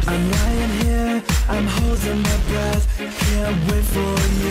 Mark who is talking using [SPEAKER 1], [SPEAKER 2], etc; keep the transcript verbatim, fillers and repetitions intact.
[SPEAKER 1] I'm lying here, I'm holding my breath, can't wait for you